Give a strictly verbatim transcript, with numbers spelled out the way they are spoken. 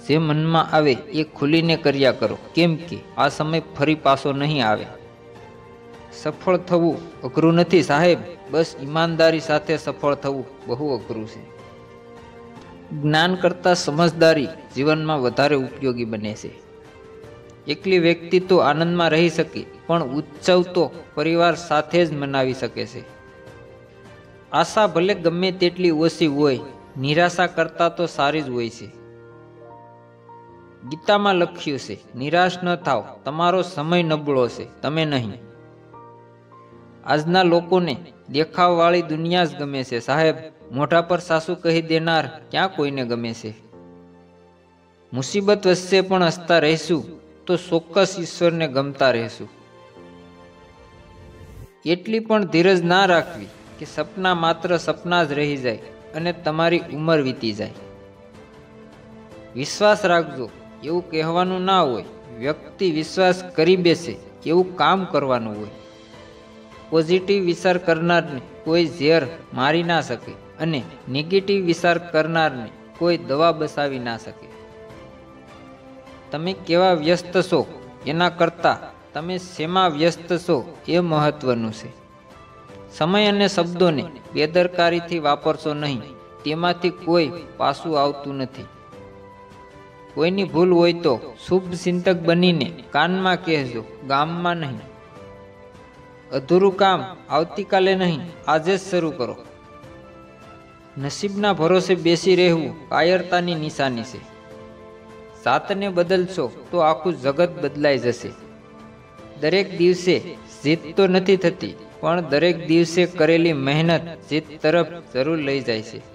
જે મનમાં આવે એ ખુલીને કર્યા કરો, કેમ કે આ સમય ફરી પાછો નહીં આવે. સફળ થવું અઘરું નથી સાહેબ, બસ ઈમાનદારી સાથે સફળ થવું બહુ અઘરું છે. જ્ઞાન કરતાં સમજદારી જીવનમાં વધારે ઉપયોગી બને છે. એકલી વ્યક્તિ તો આનંદમાં રહી શકે, પણ ઉત્સવ તો પરિવાર સાથે જ મનાવી શકે છે. આશા ભલે ગમે તેટલી ઓછી હોય, નિરાશા કરતાં તો સારી જ હોય છે. ગીતામાં લખ્યું છે, નિરાશ ન થાવ, તમારો સમય નબળો છે, તમે નહીં. આજના લોકોને દેખાવવાળી દુનિયા જ ગમે છે સાહેબ, મોઢા પર સાસુ કહી દેનાર ક્યાં કોઈને ગમે છે. મુસીબત વચ્ચે પણ હસતા રહીશું તો ચોક્કસ ઈશ્વરને ગમતા રહેશું. એટલી પણ ધીરજ ના રાખવી કે સપના માત્ર સપના જ રહી જાય અને તમારી ઉંમર વીતી જાય. વિશ્વાસ રાખજો એવું કહેવાનું ના હોય, વ્યક્તિ વિશ્વાસ કરી બેસે એવું કામ કરવાનું હોય. પોઝિટિવ વિચાર કરનારને કોઈ ઝેર મારી ના શકે અને નેગેટિવ વિચાર કરનારને કોઈ દવા બસાવી ના શકે. તમે કેવા વ્યસ્ત છો એના કરતાં તમે શેમાં વ્યસ્ત છો એ મહત્વનું છે. સમય અને શબ્દોને બેદરકારીથી વાપરશો નહીં, તેમાંથી કોઈ પાછું આવતું નથી. કોઈની ભૂલ હોય તો શુભ ચિંતક બનીને કાનમાં કહેજો, ગામમાં નહીં. અધૂરું કામ આવતીકાલે નહીં, આજે જ શરૂ કરો. નસીબના ભરોસે બેસી રહેવું કાયરતાની નિશાની છે. જાતને બદલશો તો આખું જગત બદલાઈ જશે. દરેક દિવસે જીત તો નથી થતી, પણ દરેક દિવસે કરેલી મહેનત જીત તરફ જરૂર લઈ જાય છે.